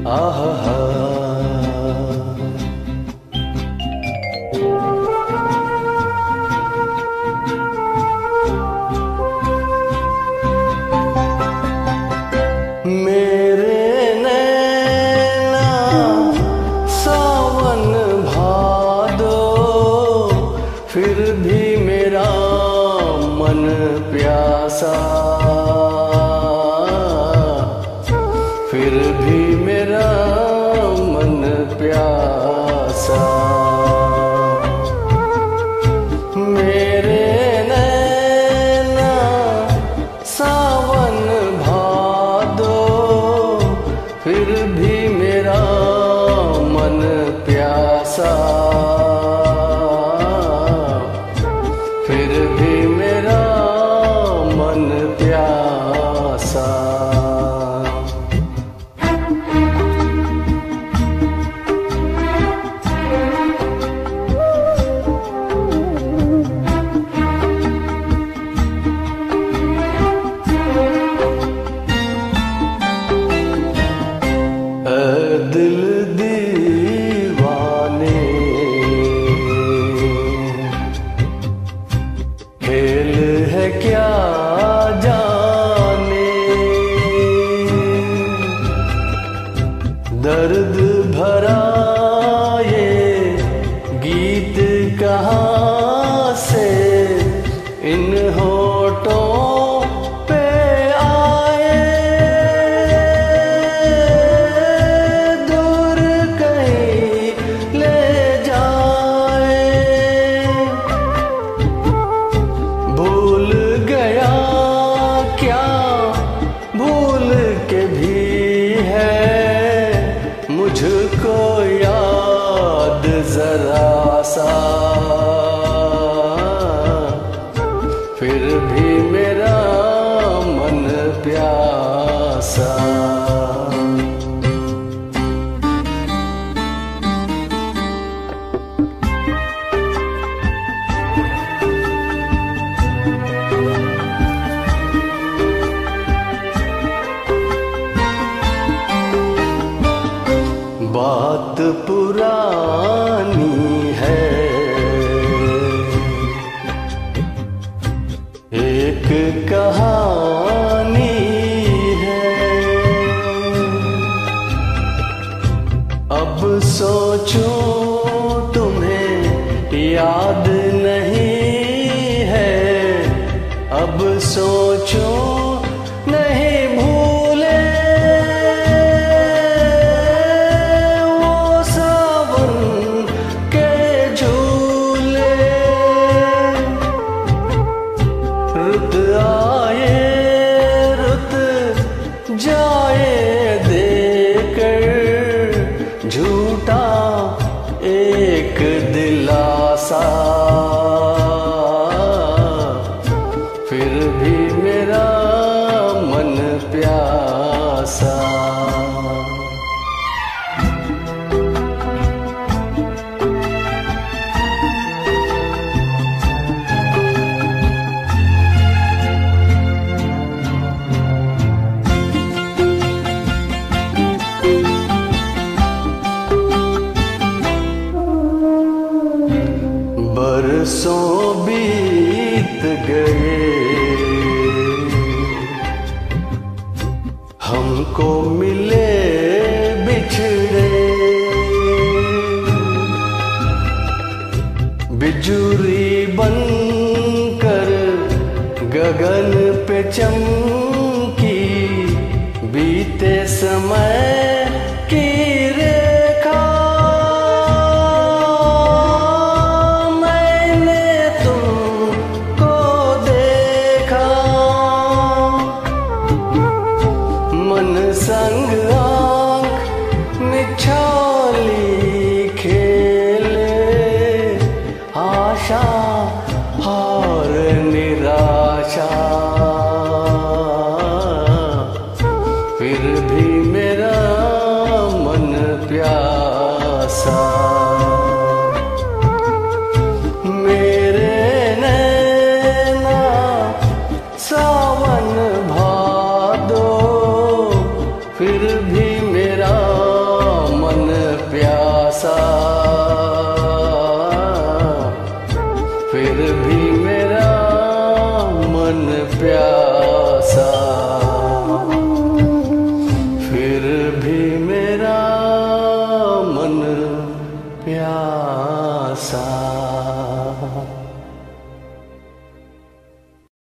आहा मेरे नैना सावन भादो, फिर भी मेरा मन प्यासा, फिर भी मेरा मन प्यासा। मेरे नैना सावन भादो, फिर भी मेरा मन प्यासा, फिर भी मेरा मन प्यासा। दिल दीवाने खेल है क्या जाने, दर्द भरा ये गीत कहाँ से इन होठों पे आए, दूर कहीं ले जाए। भूल गया क्या भूल के भी है मुझको याद जरा सा, फिर भी मेरा मन प्यासा। बात पुरानी है, एक कहानी है, अब सोचूं तुम्हें याद नहीं है, अब सोचूं नहीं भूले वो सावन के झूले। रुत आए रुत जाए देकर झूठा एक दिलासा, फिर भी मेरा मन प्यासा। बरसों बीत गए हमको मिले बिछड़े, बिजुरी बनकर गगन पे चम